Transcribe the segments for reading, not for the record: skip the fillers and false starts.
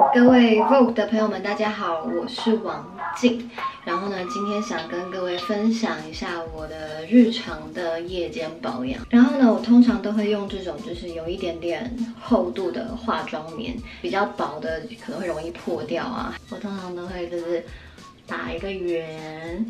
各位 Vogue 的朋友们，大家好，我是王静。然后呢，今天想跟各位分享一下我的日常的夜间保养。然后呢，我通常都会用这种就是有一点点厚度的化妆棉，比较薄的可能会容易破掉啊。我通常都会就是打一个圆。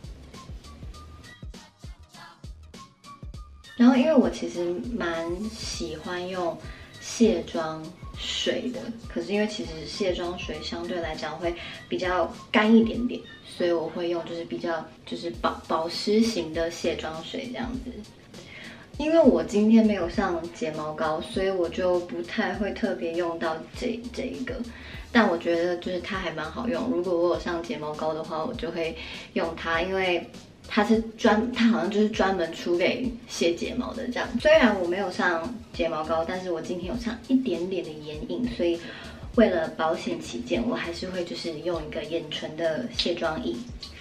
然后因为我其实蛮喜欢用卸妆水的，可是因为其实卸妆水相对来讲会比较干一点点，所以我会用就是比较就是保湿型的卸妆水这样子。因为我今天没有上睫毛膏，所以我就不太会特别用到这一个，但我觉得就是它还蛮好用。如果我有上睫毛膏的话，我就会用它，因为它好像就是专门出给卸睫毛的这样。虽然我没有上睫毛膏，但是我今天有上一点点的眼影，所以为了保险起见，我还是会就是用一个眼唇的卸妆液。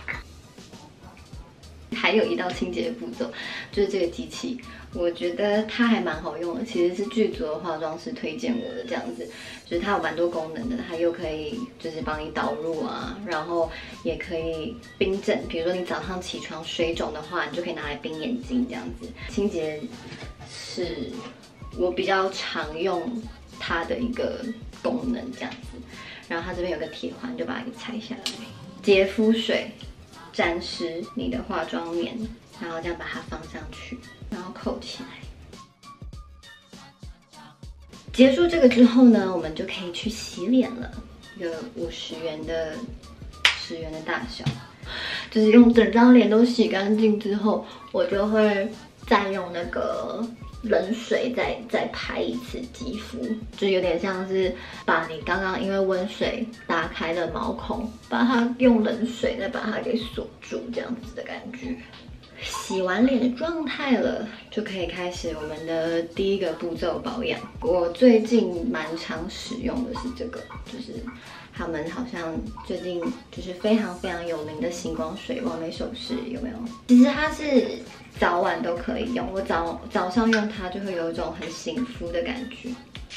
还有一道清洁步骤，就是这个机器，我觉得它还蛮好用的。其实是剧组的化妆师推荐我的这样子，就是它有蛮多功能的，它又可以就是帮你导入啊，然后也可以冰镇，比如说你早上起床水肿的话，你就可以拿来冰眼睛这样子。清洁是我比较常用它的一个功能这样子。然后它这边有个铁环，就把它给拆下来。洁肤水沾湿你的化妆棉，然后这样把它放上去，然后扣起来。结束这个之后呢，我们就可以去洗脸了。一个50元的10元的大小，就是用整张脸都洗干净之后，我就会再用那个冷水再拍一次肌肤，就有点像是把你刚刚因为温水打开的毛孔，把它用冷水再把它给锁住，这样子的感觉。洗完脸的状态了，就可以开始我们的第一个步骤保养。我最近蛮常使用的是这个，就是他们好像最近就是非常非常有名的星光水完美手势，有没有？其实它是早晚都可以用，我早上用它就会有一种很醒肤的感觉。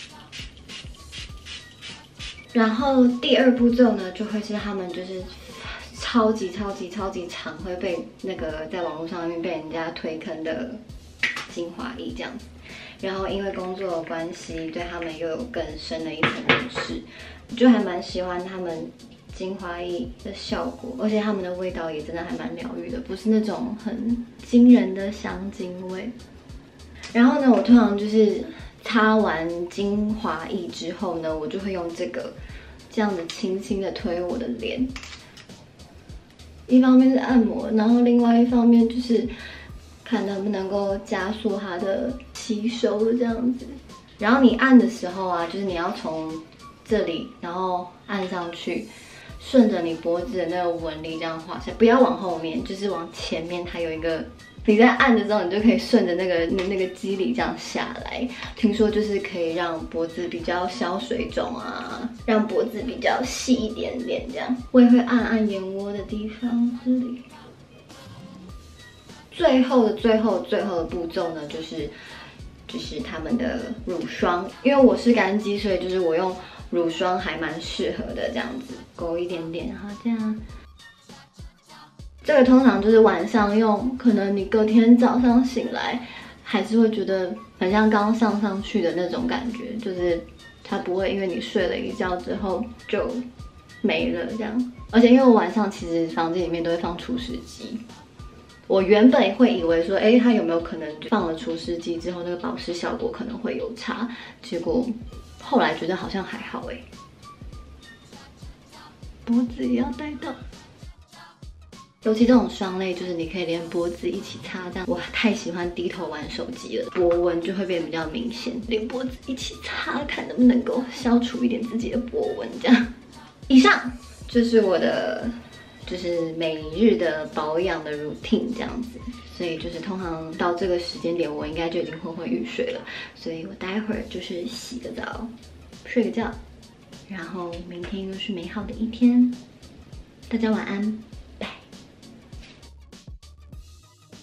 然后第二步骤呢，就会是他们就是超级常会被那个在网络上面被人家推坑的精华液这样子。然后因为工作的关系，对他们又有更深的一层认识，我就还蛮喜欢他们精华液的效果，而且他们的味道也真的还蛮疗愈的，不是那种很惊人的香精味。然后呢，我通常就是擦完精华液之后呢，我就会用这样子轻轻的推我的脸。一方面是按摩，然后另外一方面就是看能不能够加速它的吸收这样子。然后你按的时候啊，就是你要从这里，然后按上去，顺着你脖子的那个纹理这样画下来，不要往后面，就是往前面，它有一个。你在按的时候，你就可以顺着那个肌理这样下来。听说就是可以让脖子比较消水肿啊，让脖子比较细一点点这样。我也会按眼窝的地方这里。最后的步骤呢，就是他们的乳霜，因为我是干肌，所以就是我用乳霜还蛮适合的，这样子勾一点点，然后这样。这个通常就是晚上用，可能你隔天早上醒来，还是会觉得很像刚上去的那种感觉，就是它不会因为你睡了一觉之后就没了这样。而且因为我晚上其实房间里面都会放除湿机，我原本会以为说，它有没有可能放了除湿机之后，那个保湿效果可能会有差，结果后来觉得好像还好脖子也要带到。尤其这种霜类，就是你可以连脖子一起擦，这样我太喜欢低头玩手机了，波纹就会变比较明显，连脖子一起擦，看能不能够消除一点自己的波纹。这样，以上就是我的就是每日的保养的 routine 这样子，所以就是通常到这个时间点，我应该就已经昏昏欲睡了，所以我待会儿就是洗个澡，睡个觉，然后明天又是美好的一天，大家晚安。